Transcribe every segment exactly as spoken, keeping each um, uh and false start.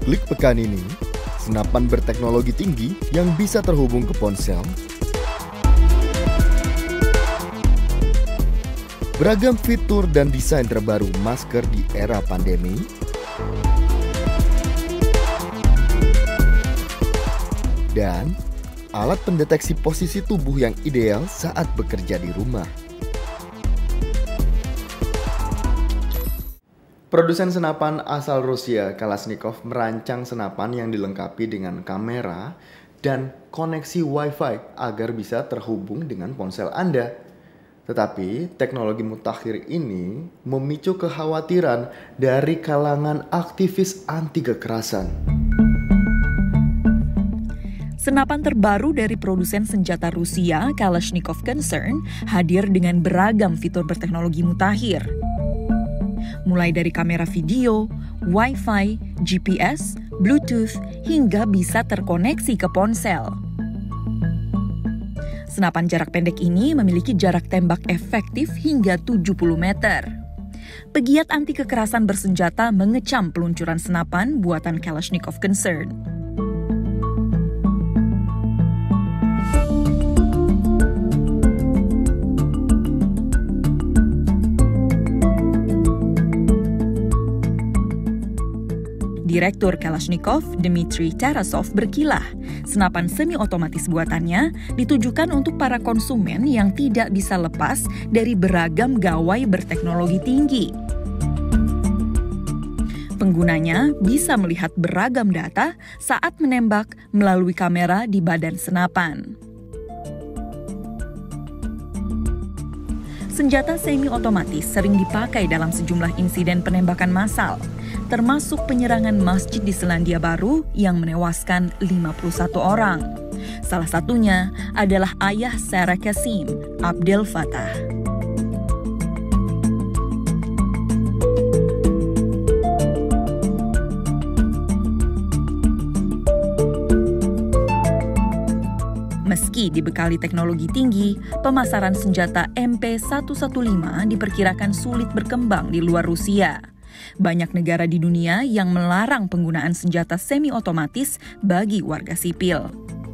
Klik pekan ini, senapan berteknologi tinggi yang bisa terhubung ke ponsel, beragam fitur dan desain terbaru masker di era pandemi, dan alat pendeteksi posisi tubuh yang ideal saat bekerja di rumah. Produsen senapan asal Rusia, Kalashnikov, merancang senapan yang dilengkapi dengan kamera dan koneksi Wi-Fi agar bisa terhubung dengan ponsel Anda. Tetapi teknologi mutakhir ini memicu kekhawatiran dari kalangan aktivis anti kekerasan. Senapan terbaru dari produsen senjata Rusia, Kalashnikov Concern, hadir dengan beragam fitur berteknologi mutakhir. Mulai dari kamera video, Wi-Fi, G P S, Bluetooth, hingga bisa terkoneksi ke ponsel. Senapan jarak pendek ini memiliki jarak tembak efektif hingga tujuh puluh meter. Pegiat anti kekerasan bersenjata mengecam peluncuran senapan buatan Kalashnikov Concern. Direktur Kalashnikov, Dmitry Tarasov, berkilah, senapan semi-otomatis buatannya ditujukan untuk para konsumen yang tidak bisa lepas dari beragam gawai berteknologi tinggi. Penggunanya bisa melihat beragam data saat menembak melalui kamera di badan senapan. Senjata semi-otomatis sering dipakai dalam sejumlah insiden penembakan massal, termasuk penyerangan masjid di Selandia Baru yang menewaskan lima puluh satu orang. Salah satunya adalah ayah Sarah Qasim, Abdel Fattah. Meski dibekali teknologi tinggi, pemasaran senjata M P seratus lima belas diperkirakan sulit berkembang di luar Rusia. Banyak negara di dunia yang melarang penggunaan senjata semi-otomatis bagi warga sipil.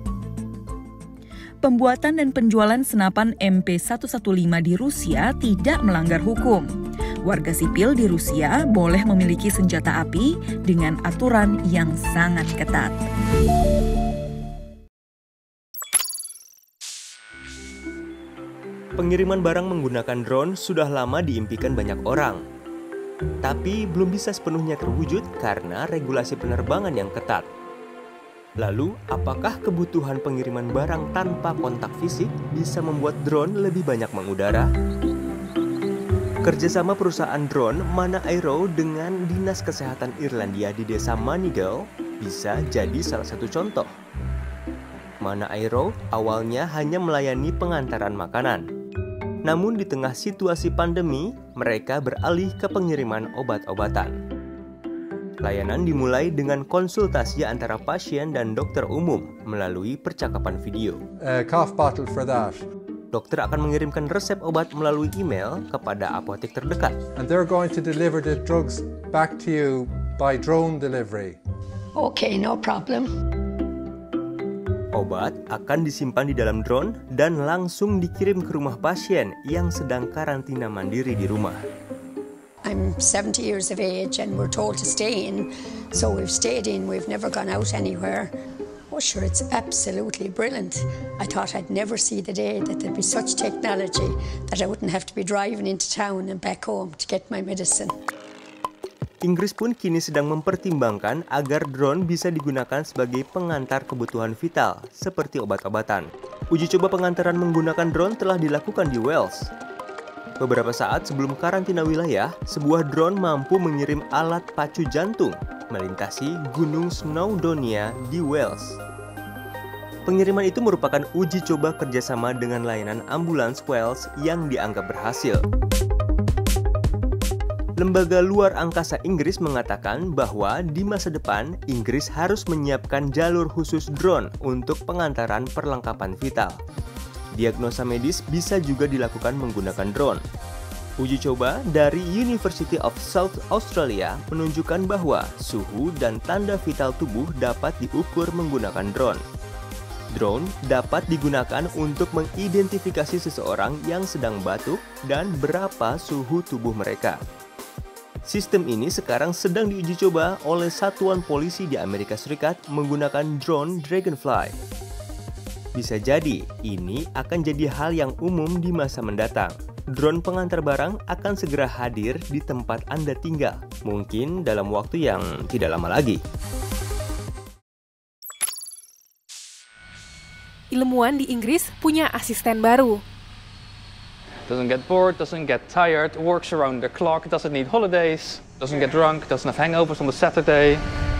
Pembuatan dan penjualan senapan M P seratus lima belas di Rusia tidak melanggar hukum. Warga sipil di Rusia boleh memiliki senjata api dengan aturan yang sangat ketat. Pengiriman barang menggunakan drone sudah lama diimpikan banyak orang. Tapi belum bisa sepenuhnya terwujud karena regulasi penerbangan yang ketat. Lalu, apakah kebutuhan pengiriman barang tanpa kontak fisik bisa membuat drone lebih banyak mengudara? Kerjasama perusahaan drone Mana Aero dengan Dinas Kesehatan Irlandia di desa Manigal bisa jadi salah satu contoh. Mana Aero awalnya hanya melayani pengantaran makanan. Namun di tengah situasi pandemi, mereka beralih ke pengiriman obat-obatan. Layanan dimulai dengan konsultasi antara pasien dan dokter umum melalui percakapan video. A cough bottle for that. Dokter akan mengirimkan resep obat melalui email kepada apotek terdekat. And they're going to deliver the drugs back to you by drone delivery. Okay, no problem. Obat akan disimpan di dalam drone dan langsung dikirim ke rumah pasien yang sedang karantina mandiri di rumah. I'm seventy years of age and we're told to stay in, so we've stayed in, we've never gone out anywhere. Oh sure, it's absolutely brilliant. I thought I'd never see the day that there'd be such technology that I wouldn't have to be driving into town and back home to get my medicine. Inggris pun kini sedang mempertimbangkan agar drone bisa digunakan sebagai pengantar kebutuhan vital, seperti obat-obatan. Uji coba pengantaran menggunakan drone telah dilakukan di Wales. Beberapa saat sebelum karantina wilayah, sebuah drone mampu mengirim alat pacu jantung melintasi Gunung Snowdonia di Wales. Pengiriman itu merupakan uji coba kerjasama dengan layanan ambulans Wales yang dianggap berhasil. Lembaga luar angkasa Inggris mengatakan bahwa di masa depan, Inggris harus menyiapkan jalur khusus drone untuk pengantaran perlengkapan vital. Diagnosa medis bisa juga dilakukan menggunakan drone. Uji coba dari University of South Australia menunjukkan bahwa suhu dan tanda vital tubuh dapat diukur menggunakan drone. Drone dapat digunakan untuk mengidentifikasi seseorang yang sedang batuk dan berapa suhu tubuh mereka. Sistem ini sekarang sedang diuji coba oleh satuan polisi di Amerika Serikat menggunakan drone Dragonfly. Bisa jadi ini akan jadi hal yang umum di masa mendatang. Drone pengantar barang akan segera hadir di tempat Anda tinggal, mungkin dalam waktu yang tidak lama lagi. Ilmuwan di Inggris punya asisten baru. Doesn't get bored, doesn't get tired, works around the clock, doesn't need holidays, doesn't get drunk, doesn't have hangovers on the Saturday.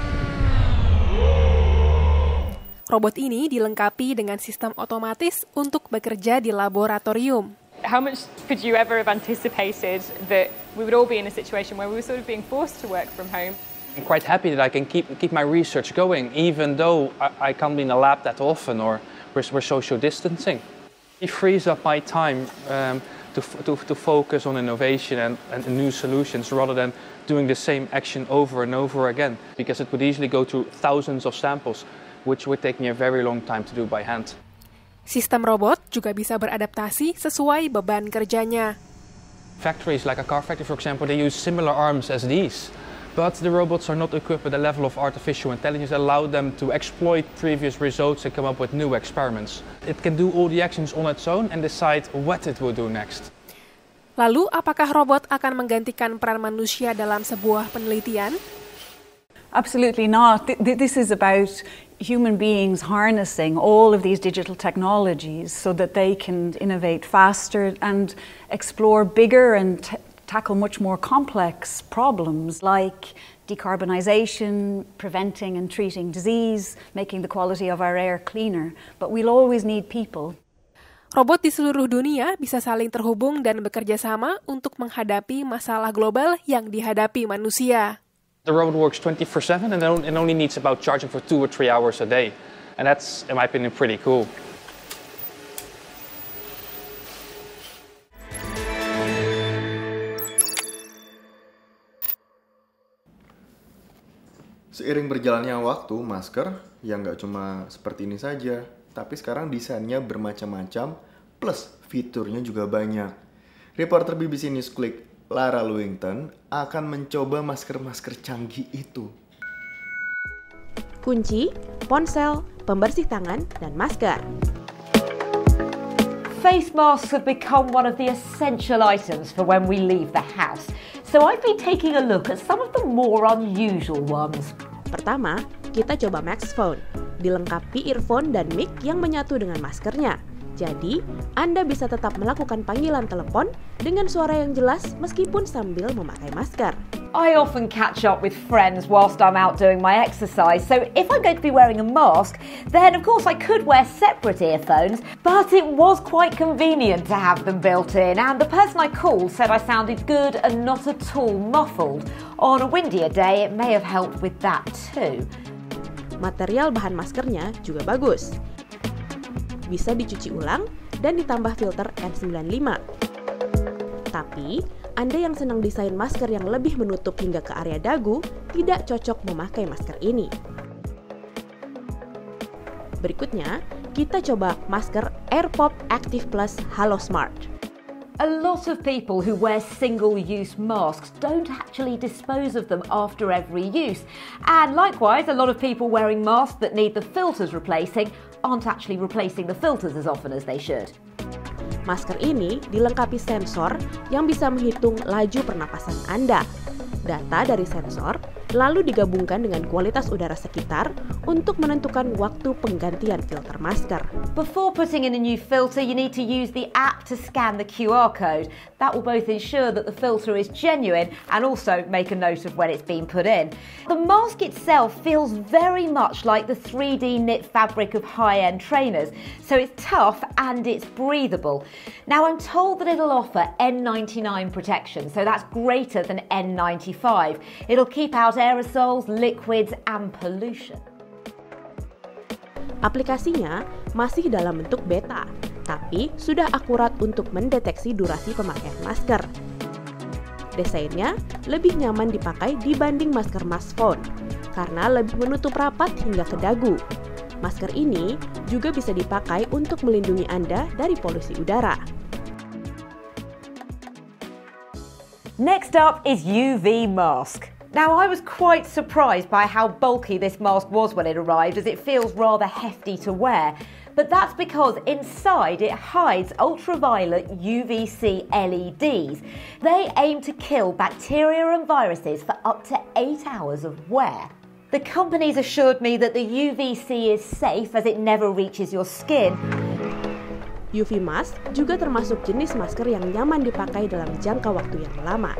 Robot ini dilengkapi dengan sistem otomatis untuk bekerja di laboratorium. How much could you ever have anticipated that we would all be in a situation where we were sort of being forced to work from home? I'm quite happy that I can keep keep my research going, even though I, I can't be in a lab that often or we're, we're social distancing. It frees up my time um, to, to, to focus on innovation and, and new solutions rather than doing the same action over and over again, because it would easily go through thousands of samples, which would take me a very long time to do by hand. Sistem robot juga bisa beradaptasi sesuai beban kerjanya. Factories like a car factory, for example, they use similar arms as these, but the robots are not equipped with the level of artificial intelligence that allow them to exploit previous results and come up with new experiments. It can do all the actions on its own and decide what it will do next. Lalu, apakah robot akan menggantikan peran manusia dalam sebuah penelitian? Absolutely not. This is about human beings harnessing all of these digital technologies so that they can innovate faster and explore bigger and t- tackle much more complex problems like decarbonization, preventing and treating disease, making the quality of our air cleaner. But we'll always need people. Robot di seluruh dunia bisa saling terhubung dan bekerja sama untuk menghadapi masalah global yang dihadapi manusia. The robot works twenty-four seven and it only needs about charging for two or three hours a day. And that's, in my opinion, pretty cool. Seiring berjalannya waktu, masker yang nggak cuma seperti ini saja, tapi sekarang desainnya bermacam-macam, plus fiturnya juga banyak. Reporter B B C Newsclick Lara Lewington akan mencoba masker-masker canggih itu. Kunci, ponsel, pembersih tangan, dan masker. Face masks have become one of the essential items for when we leave the house. So I've been taking a look at some of the more unusual ones. Pertama, kita coba Maxphone, dilengkapi earphone dan mic yang menyatu dengan maskernya. Jadi, Anda bisa tetap melakukan panggilan telepon dengan suara yang jelas meskipun sambil memakai masker. I often catch up with friends whilst I'm out doing my exercise, so if I'm going to be wearing a mask, then of course I could wear separate earphones, but it was quite convenient to have them built in, and the person I called said I sounded good and not at all muffled. On a windier day, it may have helped with that too. Material bahan maskernya juga bagus. Bisa dicuci ulang dan ditambah filter N sembilan lima. Tapi, Anda yang senang desain masker yang lebih menutup hingga ke area dagu, tidak cocok memakai masker ini. Berikutnya, kita coba masker AirPop Active Plus Halo Smart. A lot of people who wear single-use masks don't actually dispose of them after every use. And likewise, a lot of people wearing masks that need the filters replacing aren't actually replacing the filters as often as they should. Masker ini dilengkapi sensor yang bisa menghitung laju pernapasan Anda. Data dari sensor lalu digabungkan dengan kualitas udara sekitar untuk menentukan waktu penggantian filter masker. Before putting in a new filter, you need to use the app to scan the Q R code. That will both ensure that the filter is genuine and also make a note of when it's been put in. The mask itself feels very much like the three D knit fabric of high-end trainers, so it's tough and it's breathable. Now, I'm told that it'll offer N ninety-nine protection, so that's greater than N ninety-five. It'll keep out aerosols, liquids, and pollution. Aplikasinya masih dalam bentuk beta, tapi sudah akurat untuk mendeteksi durasi pemakaian masker. Desainnya lebih nyaman dipakai dibanding masker mask phone karena lebih menutup rapat hingga ke dagu. Masker ini juga bisa dipakai untuk melindungi Anda dari polusi udara. Next up is U V mask. Now, I was quite surprised by how bulky this mask was when it arrived, as it feels rather hefty to wear. But that's because inside it hides ultraviolet U V C L E Ds. They aim to kill bacteria and viruses for up to eight hours of wear. The companies assured me that the U V C is safe as it never reaches your skin. U V mask juga termasuk jenis masker yang nyaman dipakai dalam jangka waktu yang lama.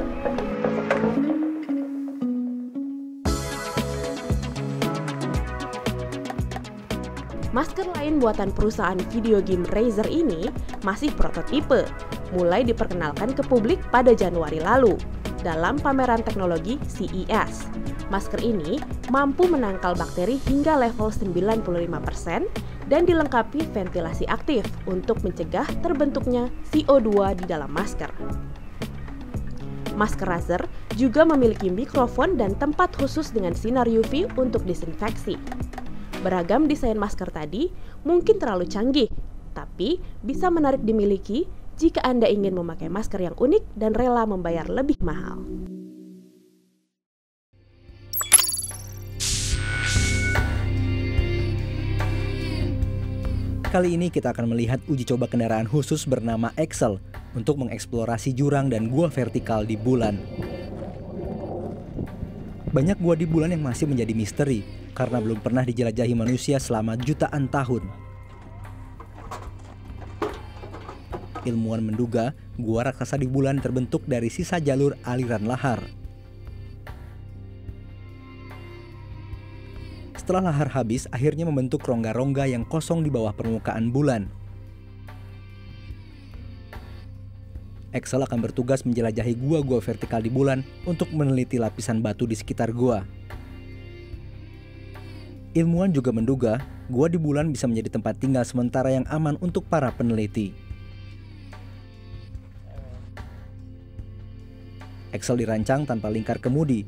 Masker lain buatan perusahaan video game Razer ini masih prototipe, mulai diperkenalkan ke publik pada Januari lalu dalam pameran teknologi C E S. Masker ini mampu menangkal bakteri hingga level sembilan puluh lima persen dan dilengkapi ventilasi aktif untuk mencegah terbentuknya C O dua di dalam masker. Masker Razer juga memiliki mikrofon dan tempat khusus dengan sinar U V untuk disinfeksi. Beragam desain masker tadi mungkin terlalu canggih, tapi bisa menarik dimiliki jika Anda ingin memakai masker yang unik dan rela membayar lebih mahal. Kali ini kita akan melihat uji coba kendaraan khusus bernama Exel untuk mengeksplorasi jurang dan gua vertikal di bulan. Banyak gua di bulan yang masih menjadi misteri karena belum pernah dijelajahi manusia selama jutaan tahun. Ilmuwan menduga gua raksasa di bulan terbentuk dari sisa jalur aliran lahar. Setelah lahar habis, akhirnya membentuk rongga-rongga yang kosong di bawah permukaan bulan. Exel akan bertugas menjelajahi gua-gua vertikal di bulan untuk meneliti lapisan batu di sekitar gua. Ilmuwan juga menduga gua di bulan bisa menjadi tempat tinggal sementara yang aman untuk para peneliti. Exel dirancang tanpa lingkar kemudi,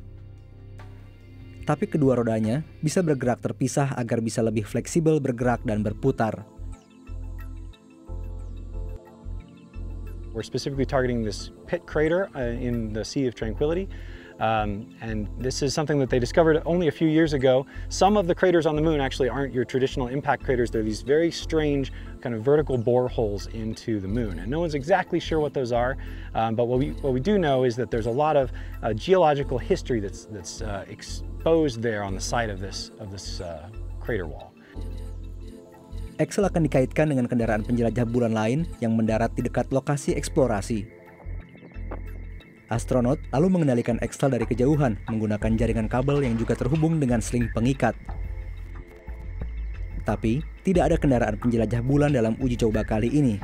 tapi kedua rodanya bisa bergerak terpisah agar bisa lebih fleksibel bergerak dan berputar. We're specifically targeting this pit crater uh, in the Sea of Tranquility. Um, and this is something that they discovered only a few years ago. Some of the craters on the moon actually aren't your traditional impact craters. They're these very strange kind of vertical boreholes into the moon. And no one's exactly sure what those are. Um, but what we, what we do know is that there's a lot of uh, geological history that's, that's uh, exposed there on the side of this, of this uh, crater wall. Exel akan dikaitkan dengan kendaraan penjelajah bulan lain yang mendarat di dekat lokasi eksplorasi. Astronot lalu mengendalikan Exel dari kejauhan menggunakan jaringan kabel yang juga terhubung dengan sling pengikat. Tapi, tidak ada kendaraan penjelajah bulan dalam uji coba kali ini.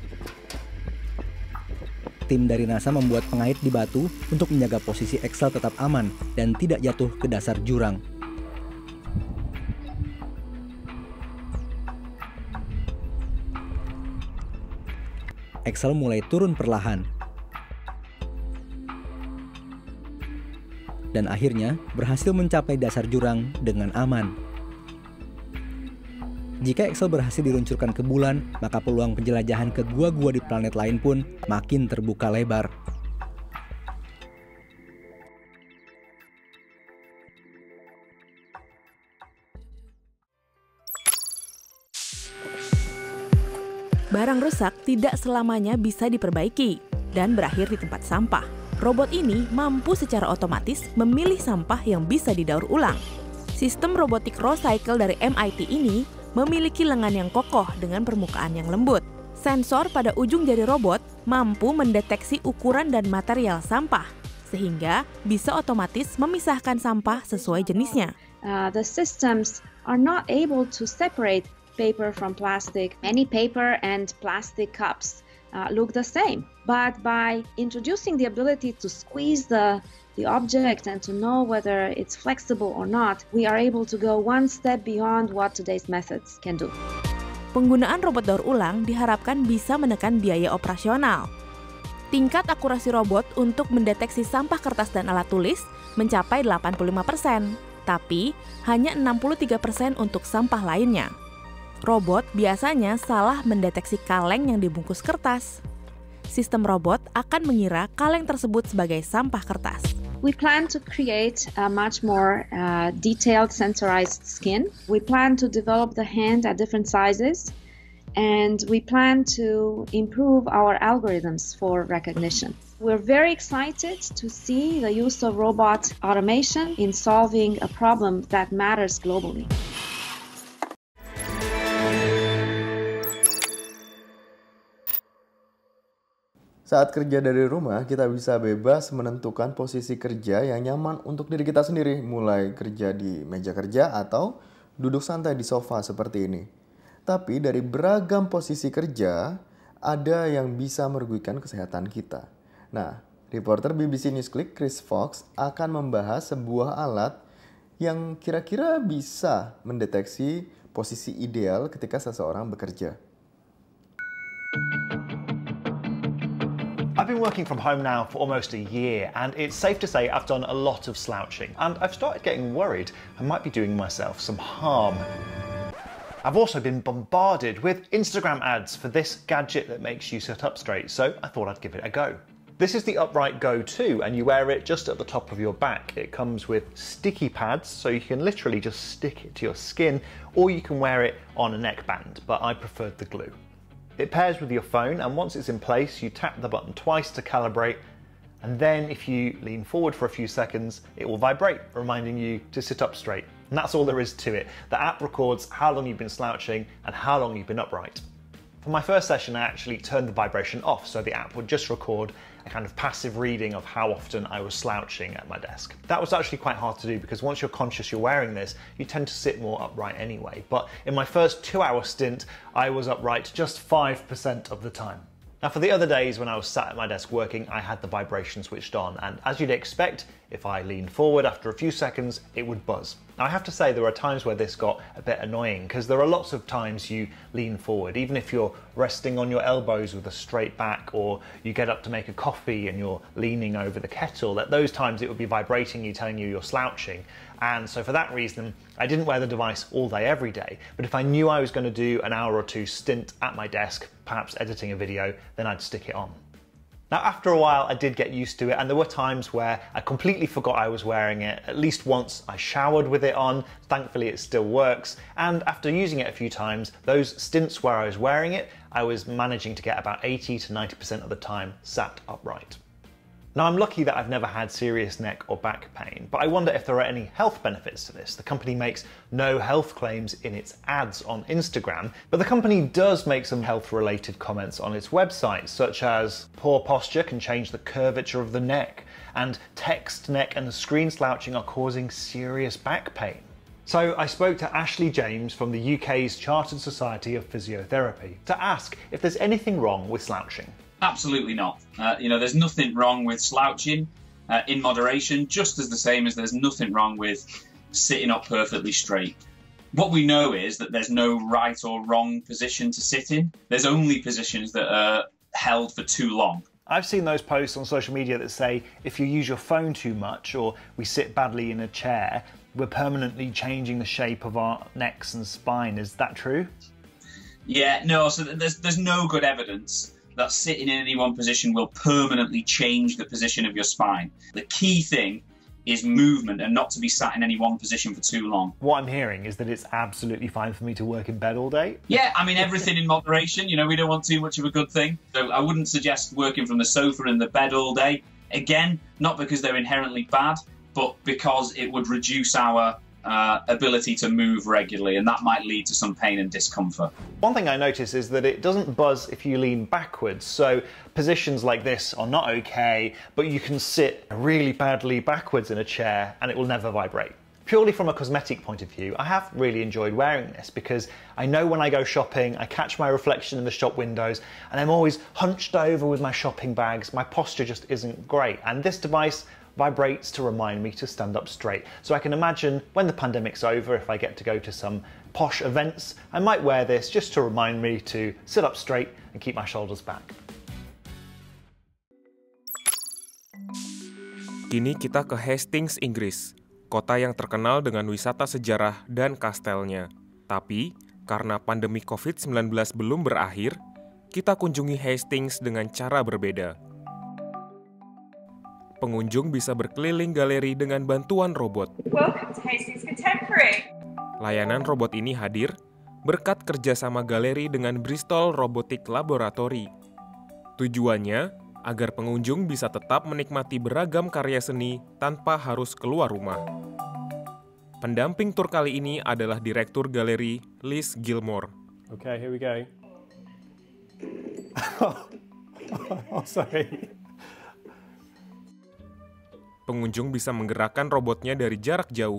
Tim dari NASA membuat pengait di batu untuk menjaga posisi Exel tetap aman dan tidak jatuh ke dasar jurang. Exel mulai turun perlahan. Dan akhirnya berhasil mencapai dasar jurang dengan aman. Jika Exel berhasil diluncurkan ke bulan, maka peluang penjelajahan ke gua-gua di planet lain pun makin terbuka lebar. Barang rusak tidak selamanya bisa diperbaiki dan berakhir di tempat sampah. Robot ini mampu secara otomatis memilih sampah yang bisa didaur ulang. Sistem robotik Rocycle dari M I T ini memiliki lengan yang kokoh dengan permukaan yang lembut. Sensor pada ujung jari robot mampu mendeteksi ukuran dan material sampah, sehingga bisa otomatis memisahkan sampah sesuai jenisnya. Uh, the systems are not able to separate paper from plastic. Many paper and plastic cups Uh, look the same, but by introducing the ability to squeeze the, the object and to know whether it's flexible or not, we are able to go one step beyond what today's methods can do. Penggunaan robot daur ulang diharapkan bisa menekan biaya operasional. Tingkat akurasi robot untuk mendeteksi sampah kertas dan alat tulis mencapai delapan puluh lima persen, tapi hanya enam puluh tiga persen untuk sampah lainnya. Robot biasanya salah mendeteksi kaleng yang dibungkus kertas. Sistem robot akan mengira kaleng tersebut sebagai sampah kertas. We plan to create a much more uh, detailed sensorized skin. We plan to develop the hand at different sizes, and we plan to improve our algorithms for recognition. We're very excited to see the use of robot automation in solving a problem that matters globally. Saat kerja dari rumah, kita bisa bebas menentukan posisi kerja yang nyaman untuk diri kita sendiri, mulai kerja di meja kerja atau duduk santai di sofa seperti ini. Tapi dari beragam posisi kerja, ada yang bisa merugikan kesehatan kita. Nah, reporter B B C Newsclick Chris Fox akan membahas sebuah alat yang kira-kira bisa mendeteksi posisi ideal ketika seseorang bekerja. I've been working from home now for almost a year, and it's safe to say I've done a lot of slouching, and I've started getting worried I might be doing myself some harm. I've also been bombarded with Instagram ads for this gadget that makes you sit up straight, so I thought I'd give it a go. This is the Upright Go two, and you wear it just at the top of your back. It comes with sticky pads, so you can literally just stick it to your skin, or you can wear it on a neckband, but I preferred the glue. It pairs with your phone, and once it's in place, you tap the button twice to calibrate, and then if you lean forward for a few seconds, it will vibrate, reminding you to sit up straight. And that's all there is to it. The app records how long you've been slouching and how long you've been upright. For my first session, I actually turned the vibration off, so the app would just record a kind of passive reading of how often I was slouching at my desk. That was actually quite hard to do because once you're conscious you're wearing this, you tend to sit more upright anyway. But in my first two hour stint, I was upright just five percent of the time. Now for the other days when I was sat at my desk working, I had the vibration switched on, and as you'd expect, if I leaned forward after a few seconds, it would buzz. Now I have to say there are times where this got a bit annoying because there are lots of times you lean forward, even if you're resting on your elbows with a straight back, or you get up to make a coffee and you're leaning over the kettle. At those times it would be vibrating you, telling you you're slouching. And so for that reason, I didn't wear the device all day every day. But if I knew I was going to do an hour or two stint at my desk, perhaps editing a video, then I'd stick it on. Now after a while I did get used to it, and there were times where I completely forgot I was wearing it. At least once I showered with it on, thankfully it still works, and after using it a few times, those stints where I was wearing it, I was managing to get about eighty to ninety percent of the time sat upright. Now I'm lucky that I've never had serious neck or back pain, but I wonder if there are any health benefits to this. The company makes no health claims in its ads on Instagram, but the company does make some health related comments on its website, such as poor posture can change the curvature of the neck, and text, neck and screen slouching are causing serious back pain. So I spoke to Ashley James from the U K's Chartered Society of Physiotherapy to ask if there's anything wrong with slouching. Absolutely not. Uh, you know, there's nothing wrong with slouching uh, in moderation, just as the same as there's nothing wrong with sitting up perfectly straight. What we know is that there's no right or wrong position to sit in. There's only positions that are held for too long. I've seen those posts on social media that say if you use your phone too much or we sit badly in a chair, we're permanently changing the shape of our necks and spine. Is that true? Yeah, no, so there's, there's no good evidence that sitting in any one position will permanently change the position of your spine. The key thing is movement and not to be sat in any one position for too long. What I'm hearing is that it's absolutely fine for me to work in bed all day. Yeah, I mean, everything in moderation. You know, we don't want too much of a good thing. So I wouldn't suggest working from the sofa and the bed all day. Again, not because they're inherently bad, but because it would reduce our Uh, ability to move regularly, and that might lead to some pain and discomfort. One thing I notice is that it doesn't buzz if you lean backwards, so positions like this are not okay, but you can sit really badly backwards in a chair and it will never vibrate. Purely from a cosmetic point of view, I have really enjoyed wearing this because I know when I go shopping, I catch my reflection in the shop windows and I'm always hunched over with my shopping bags. My posture just isn't great, and this device vibrates to remind me to stand up straight. So I can imagine when the pandemic's over, if I get to go to some posh events, I might wear this just to remind me to sit up straight and keep my shoulders back. Kini kita ke Hastings, Inggris, kota yang terkenal dengan wisata sejarah dan kastelnya. Tapi, karena pandemi covid sembilan belas belum berakhir, kita kunjungi Hastings dengan cara berbeda. Pengunjung bisa berkeliling galeri dengan bantuan robot. Welcome to Hastings Contemporary. Layanan robot ini hadir berkat kerjasama galeri dengan Bristol Robotic Laboratory. Tujuannya agar pengunjung bisa tetap menikmati beragam karya seni tanpa harus keluar rumah. Pendamping tur kali ini adalah Direktur Galeri Liz Gilmore. Okay, here we go. Oh, sorry. Pengunjung bisa menggerakkan robotnya dari jarak jauh.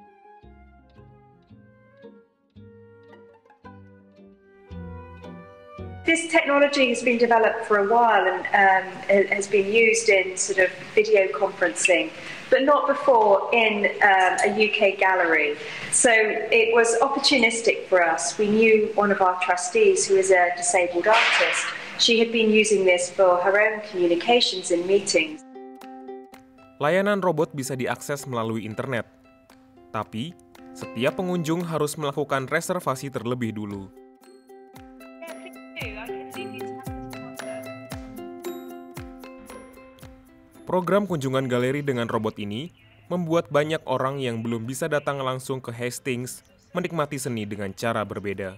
This technology has been developed for a while and um, has been used in sort of video conferencing, but not before in um, a U K gallery. So it was opportunistic for us. We knew one of our trustees, who is a disabled artist. She had been using this for her own communications and meetings. Layanan robot bisa diakses melalui internet. Tapi, setiap pengunjung harus melakukan reservasi terlebih dulu. Program kunjungan galeri dengan robot ini membuat banyak orang yang belum bisa datang langsung ke Hastings menikmati seni dengan cara berbeda.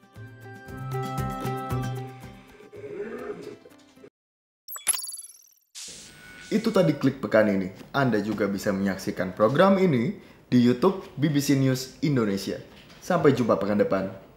Itu tadi Klik Pekan ini. Anda juga bisa menyaksikan program ini di YouTube B B C News Indonesia. Sampai jumpa pekan depan.